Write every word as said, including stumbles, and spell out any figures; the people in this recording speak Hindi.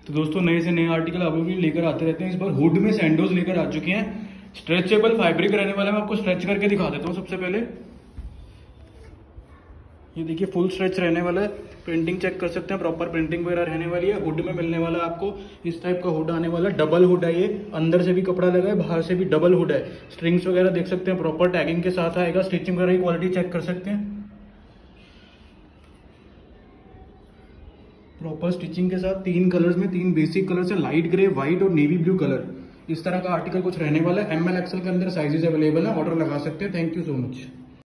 तो दोस्तों नए से नए आर्टिकल आप लोग लेकर आते रहते हैं। इस बार हुड में सैंडोज लेकर आ चुके हैं, स्ट्रेचेबल फैब्रिक रहने वाला है। मैं आपको स्ट्रेच करके दिखा देता हूँ। सबसे पहले ये देखिए फुल स्ट्रेच रहने वाला है। प्रिंटिंग चेक कर सकते हैं, प्रॉपर प्रिंटिंग वगैरह रहने वाली है। हुड में मिलने वाला है आपको इस टाइप का हुड आने वाला है। डबल हुड है, ये अंदर से भी कपड़ा लगा है, बाहर से भी डबल हुड है। स्ट्रिंग्स वगैरह देख सकते हैं, प्रॉपर टैगिंग के साथ आएगा। स्टिचिंग वगैरह की क्वालिटी चेक कर सकते हैं, प्रॉपर स्टिचिंग के साथ। तीन कलर्स में, तीन बेसिक कलर्स है, लाइट ग्रे, व्हाइट और नेवी ब्लू कलर। इस तरह का आर्टिकल कुछ रहने वाला है। एम एल एक्सएल के अंदर साइजेस अवेलेबल है, ऑर्डर लगा सकते हैं। Thank you so much.